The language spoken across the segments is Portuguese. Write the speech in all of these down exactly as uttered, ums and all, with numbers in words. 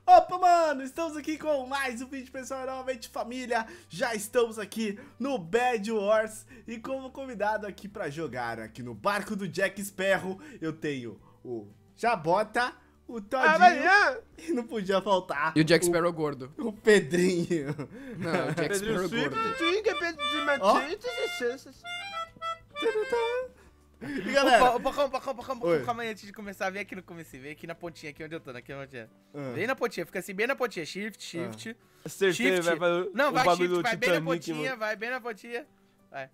Opa, mano, estamos aqui com mais um vídeo, pessoal, novamente família. Já estamos aqui no Bed Wars e como convidado aqui pra jogar aqui no barco do Jack Sparrow, eu tenho o Jabota, o Todinho ah, e não podia faltar e o Jack o, Sparrow gordo. O Pedrinho. Não, o Jack Sparrow gordo. E galera, opa, opa, opa, opa, opa, calma aí, antes de começar, vem aqui no começo, vem aqui na pontinha, aqui onde eu tô, aqui na pontinha. Ah. Vem na pontinha, fica assim, bem na pontinha, shift, shift, ah. Acertei, shift. Vai, vai, não, vai shift, vai Titanic, bem na pontinha, mano. vai bem na pontinha, vai.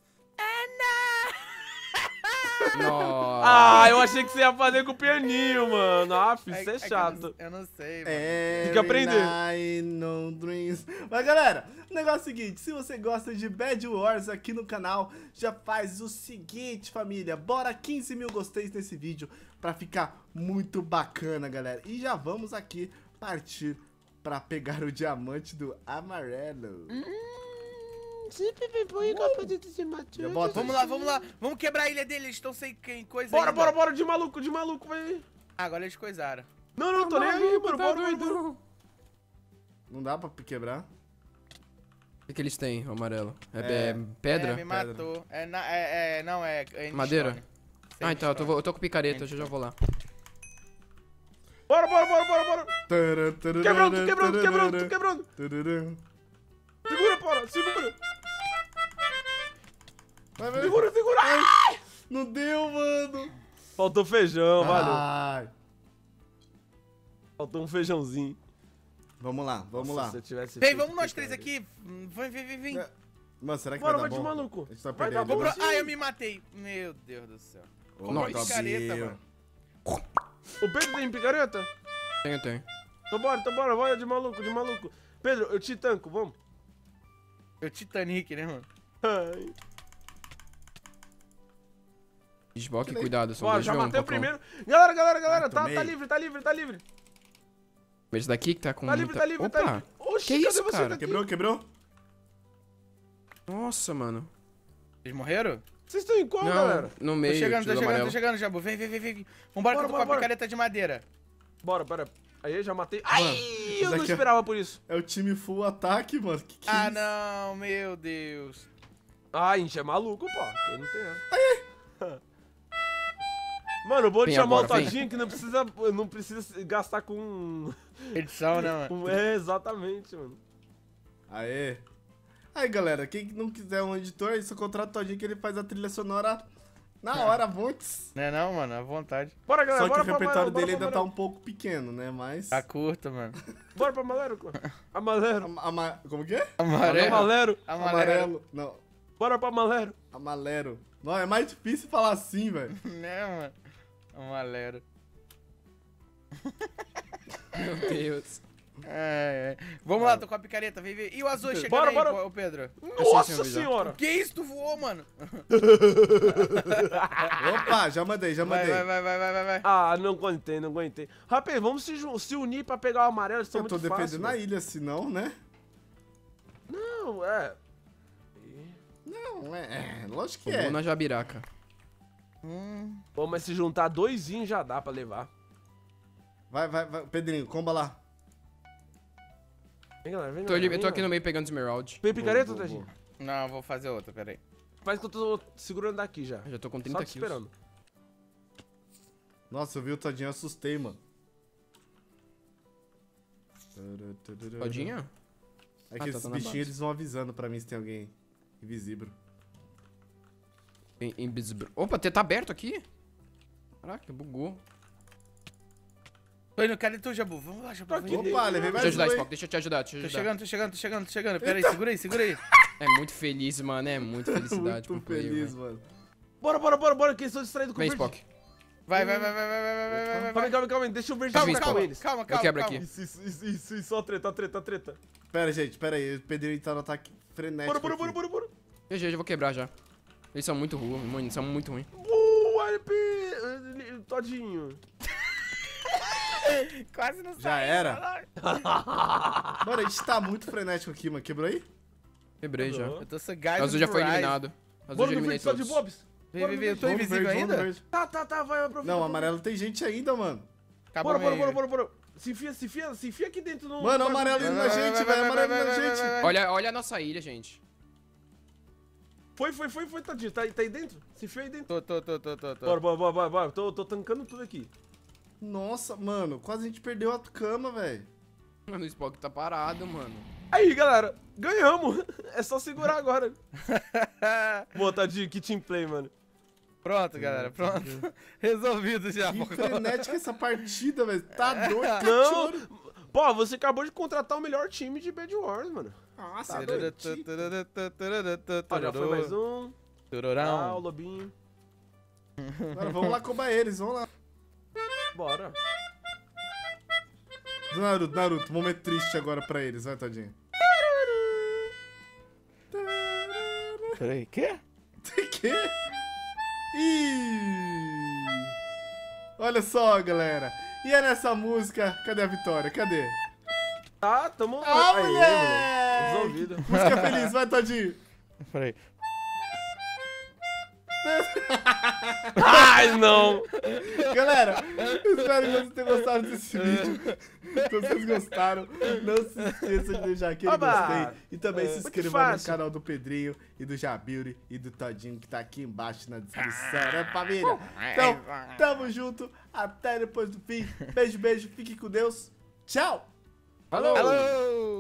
Nossa. Ah, eu achei que você ia fazer com o pianinho, mano. Ah, filho, isso é, é chato. Eu não, eu não sei, mano. É, tem que aprender. No dreams. Mas galera, o negócio é o seguinte, se você gosta de Bed Wars aqui no canal, já faz o seguinte, família, bora quinze mil gosteios nesse vídeo pra ficar muito bacana, galera. E já vamos aqui partir pra pegar o diamante do amarelo. Hum. Uh, bota, vamos lá, vamos lá. Vamos quebrar a ilha dele, eles estão sem quem, coisa Bora, ainda. bora, bora, de maluco, de maluco, vai. Ah, agora eles coisaram. Não, não, tô nem aí, mano, bora, bora, bora. Não dá pra quebrar? O que, que eles têm, o amarelo? É, É, é pedra? É, me matou. É, na, é, é, não, é... é madeira? Ah, então, eu tô, eu tô com picareta, eu já vou lá. Bora, bora, bora, bora, bora. Quebrando, quebrando, quebrando, quebrando. Segura, bora, segura. Vai, vai. Segura, segura. Ai, não deu, mano. Faltou feijão, Ai. valeu. Faltou um feijãozinho. Vamos lá, vamos Nossa, lá. Se eu tivesse vem, vamos nós três aqui. Vem, vem, vem, vem. Mano, será que bora, vai dar vai bom? de maluco. A gente tá vai perdendo. dar bom. Ah, eu me matei. Meu Deus do céu. Oh, Comprou picareta, mano. O Pedro tem picareta? Tenho, tenho. Então bora, então bora, vai de maluco, de maluco. Pedro, eu te tanco, vamos. Eu Titanic, né, mano? Ai. Desboque, cuidado, só Bora, dois já v um, matei o Pocão. primeiro. Galera, galera, galera, Ah, tá, tomei. tá livre, tá livre, tá livre. Esse daqui que tá com Tá muita... livre, tá livre, Opa! tá livre. Oxi, Que cadê isso, você cara? daqui? Quebrou, quebrou? Nossa, mano. Eles morreram? Vocês estão em qual, Não, galera? no Tô meio, chegando, tio tô do chegando, amarelo. tô chegando, Jabu. Vem, vem, vem, vem. Vambora que eu tô com a bora. picareta de madeira. Bora, bora. Aí, já matei. Ai, eu não aqui é- esperava por isso. É o time full ataque, mano. Que que é Ah, isso? não, meu Deus. Ah, a gente é maluco, pô. Quem não tem essa. Mano, eu vou te Vem chamar agora, o vem. Todinho que não precisa, não precisa gastar com... Edição, né, mano? com... É, exatamente, mano. Aê. Aí, galera, quem não quiser um editor, só contrata o Todinho que ele faz a trilha sonora na hora, montes. Não é não, mano, à vontade. Bora, galera, Só que bora o pra repertório Amarelo, bora dele pra ainda tá um Amarelo. pouco pequeno, né? Mas... Tá curto, mano. Bora pra Amalero, pô. Amalero. Ama- ama- Como que é? Amarelo. Amalero. Amarelo. Não, Bora pra Amalero. amalero. Não, é mais difícil falar assim, velho. Né, mano? Amarelo. Meu Deus. É, é. Vamos lá, tô com a picareta, vem, vem. E o azul chegando Bora, aí, bora. ô, ô Pedro? Nossa senhora. Que isso, tu voou, mano? Opa, já mandei, já Vai, mandei. vai, vai, vai, vai, vai, vai. Ah, não aguentei, não aguentei. Rapaz, vamos se, ju- se unir pra pegar o amarelo, isso é Eu tô muito defendendo fácil. a ilha, senão, né? Não, é... Não, é, é lógico que Vou é. na jabiraca. Hum. Bom, mas se juntar doisinhos já dá pra levar. Vai, vai, vai. Pedrinho, comba lá. Vem, galera, vem, Tô, galera, ali, vem, eu tô aqui galera. no meio pegando esmeralda. Tem picareta, Boa, boa, Tadinho? Não, vou fazer outra, peraí. Faz que eu tô segurando daqui já. Eu já tô com Só trinta te quilos. esperando. Nossa, eu vi o Todinho, eu assustei, mano. Todinho? É que Ah, tá, esses tá na bichinhos, base. eles vão avisando pra mim se tem alguém invisível. Em, em Bisbro- Opa, tá aberto aqui? Caraca, bugou. Tô indo, cadê tu, Jabu? Vamos lá, Jabu. Vem. aqui. Opa, levei mais Deixa eu ajudar, um, hein? Spock, deixa eu te ajudar, deixa eu Tô ajudar. chegando, tô chegando, tô chegando, tô chegando. Pera aí, segura aí, segura aí. É muito feliz, mano, é muito felicidade Muito pro player, feliz, velho. mano. Bora, bora, bora, bora, que eles estão distraídos com Vem, o verde. Spock. Vai, vai, vai, vai, vai, vai, vai, vai, vai, vai. Calma aí, calma aí, calma aí. Deixa o verde Calma, Vem, ficar com calma, eles. calma, calma. quebro calma. aqui. Isso, isso, isso, isso, isso, só treta, treta, treta. Pera, gente, pera aí. O Pedrinho tá no ataque frenético. Bora, bora, bora, aqui. bora, bora. G G, eu vou quebrar já. Eles são muito ruins, mano, são muito ruins. Uh, R P, Todinho. Quase não Já saiu, era? caralho. Mano, a gente tá muito frenético aqui, mano. Quebrou aí? Quebrei já. Aham. Eu tô sagaz. Azul já foi eliminado. Azul Bora já no eliminei verde, só de todos. bobs. Vem, vem, vem, eu tô Vamos invisível verde, vamos ainda? verde. Tá, tá, tá, vai, aproveita. Não, o amarelo tem gente ainda, mano. Acabou Bora, bora, meio. bora, bora, bora. Se enfia, se enfia, se enfia aqui dentro. No Mano, o amarelo indo na gente, velho. Amarelo indo na gente. Olha, olha a nossa ilha, gente. Foi, foi, foi, foi, Tadinho. Tá, tá aí dentro? Se enfia aí dentro. Tô, tô, tô, tô, tô. tô. Bora, bora, bora, bora, bora. Tô, tô tancando tudo aqui. Nossa, mano. Quase a gente perdeu a cama, velho. Mano, o Spock tá parado, mano. Aí, galera. Ganhamos. É só segurar agora. Boa, Tadinho. Que team play, mano. Pronto, galera, pronto. Resolvido já. Que frenética essa partida, velho. Tá doido. Não. Pô, você acabou de contratar o melhor time de Bed Wars, mano. Nossa, doido. Ó, já foi mais um. Ah, o Tururão. lobinho. Agora vamos lá cobrar eles, vamos lá. Bora. Naruto, Naruto, momento triste agora pra eles, vai, tadinho. Peraí, quê? Que? Ih! Olha só, galera. E é nessa música, cadê a vitória? Cadê? Tá, tamo... Ah, Aí, moleque! mano. Resolvido. Música feliz, vai, tadinho. Peraí. Ai, não! Galera, espero que vocês tenham gostado desse vídeo. Se vocês gostaram, não se esqueça de deixar aquele Oba! gostei. E também É, se muito inscreva no fácil. canal do Pedrinho e do Jabilri e do Todinho, que tá aqui embaixo na descrição, né, família? Então, tamo junto. Até depois do fim. Beijo, beijo. Fique com Deus. Tchau. Falou! Alô!